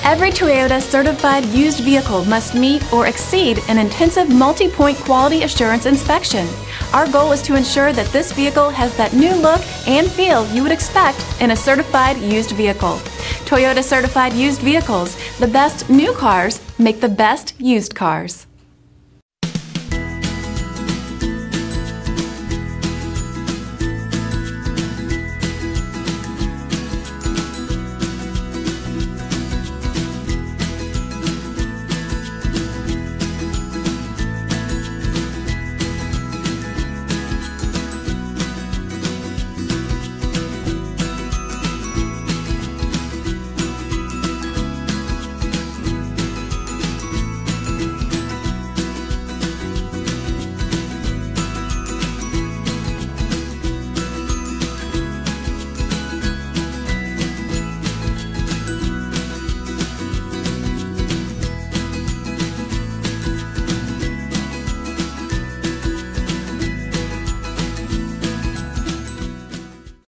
Every Toyota certified used vehicle must meet or exceed an intensive multi-point quality assurance inspection. Our goal is to ensure that this vehicle has that new look and feel you would expect in a certified used vehicle. Toyota certified used vehicles, the best new cars make the best used cars.